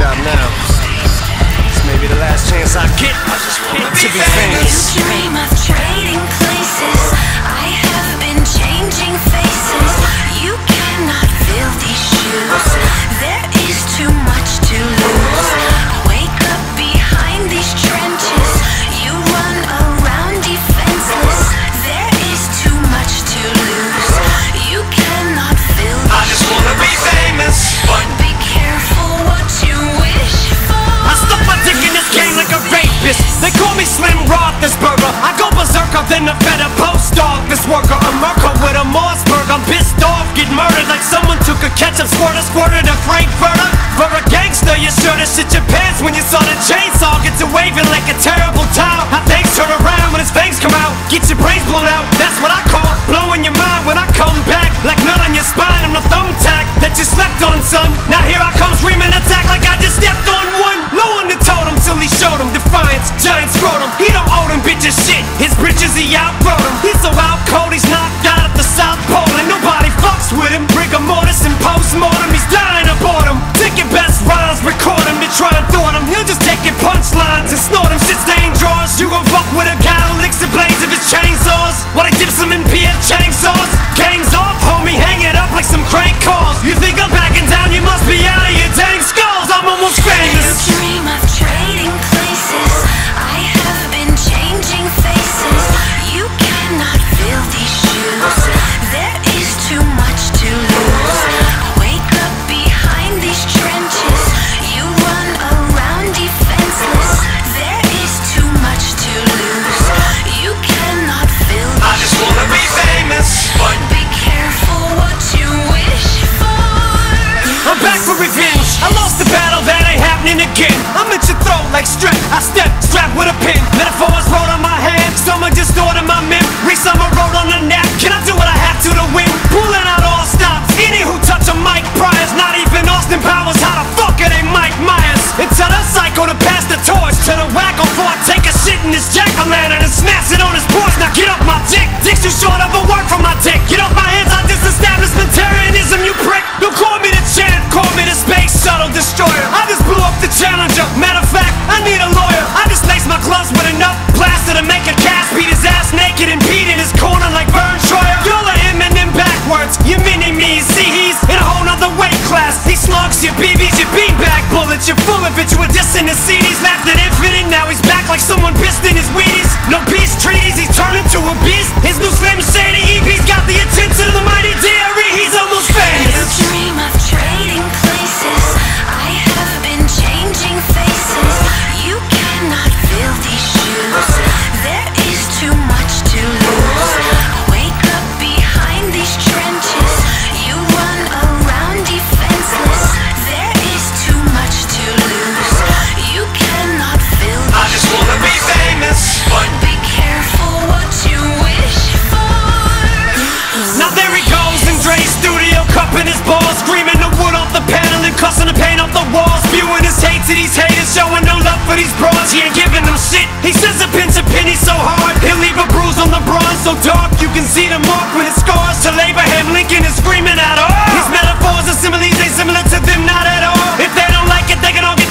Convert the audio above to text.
job now. This may be the last chance I get to be famous. You dream of trading places. I have been changing faces. You cannot fill these shoes. There is too much to lose. Wake up behind these trenches. You run around defenseless. There is too much to lose. You cannot fill these I just wanna be famous, but be careful what you wish for. I stuck my dick in this game like a rapist. They call me Slim Roethlisberger. I go berserker than a fed up post office worker. A murker with a Mossberg. I'm pissed off, get murdered like someone took a ketchup squirter, squirted a Frankfurter. For a gangster, you should've shit your pants when you saw the chainsaw. Gets to waving like a terrible towel. How things turn around when his fangs come out. Get your brains blown out, that's what I call blowing your mind when I come back. Like nut on your spine, I'm the thumbtack that you slept on, son. Now here I come screaming attack like I just stepped on one. No one that told him till he showed him defiance, giant scrotum. He don't owe them bitches shit, his britches he outgrown him. He's so out cold, he's knocked out at the South Pole. And nobody fucks with him, rigor mortis and post-mortem. He's dying of boredom. Take your best rhymes, record him, to try and thwart him. He'll just take your punchlines and snort him. Shit stain drawers. You gon' fuck with a guy who licks the blades of his chainsaws while he dips them in PF chainsaws. Gangs off, homie, hang it up like some crank calls. You think I'm backing down, you must be out of your dang skulls. I'm almost famous. You dream of trading places. I have been changing faces. You cannot fill these shoes. There is too much to lose. Wake up behind these trenches. You run around defenseless. There is too much to lose. You cannot fill these I just wanna be famous, but be careful what you wish for. I'm back for revenge. I lost the battle, that ain't happening again. I'm at your throat like strep. I step, strapped with a pin. Metaphors wrote on my hand. Some are distorting my memory. Some are wrote on the nap. Can I do what I have to win? Pulling out all stops. Any who touch a mic priors. Not even Austin Powers. How the fuck are they Mike Myers? And tell that psycho to pass the torch to the wacko before I take a shit in this jack-o'-lantern and smash it on his porch. Now get off my dick. Dick's too short of a word from my dick. Get off my hands. I disestablishmentarianism, you prick. Don't call me the champ. Call me the space shuttle destroyer. I just blew up the Challenger. Matter of fact, I need a lawyer. I just laced my gloves with enough plaster to make a cast. Beat his ass naked and beat in his corner like Vern Troyer. Y'all are Eminem backwards. You mini-me's. See, he's in a whole nother weight class. He slugs your BBs, your beanbag bullets. You're full of it. You were dissing his CDs. Laughed at Infinite. Now he's back like someone pissed in his Wheaties. No peace treaties. He's turned into a beast. His new Slim Shady EP's got the attention of the mighty DRE. He's almost famous. You dream of trading places. I have been changing faces. You cannot fill these shoes. There is too much to lose. Wake up behind these trenches. You run around defenseless. There is too much to lose. You cannot fill these I just wanna be famous, but be careful what you wish for. now there he goes in Dre's studio, cupping his balls, screaming the wood off the panel and cussing the paint off the walls, spewing his hate to these haters, showing no love for these broads. He ain't giving them shit. He says a pinch of penny so hard, he'll leave a bruise on the bronze so dark you can see the mark with his scars. Till Abraham Lincoln is screaming out, oh! His metaphors and similes ain't similar to them, not at all. If they don't like it, they can all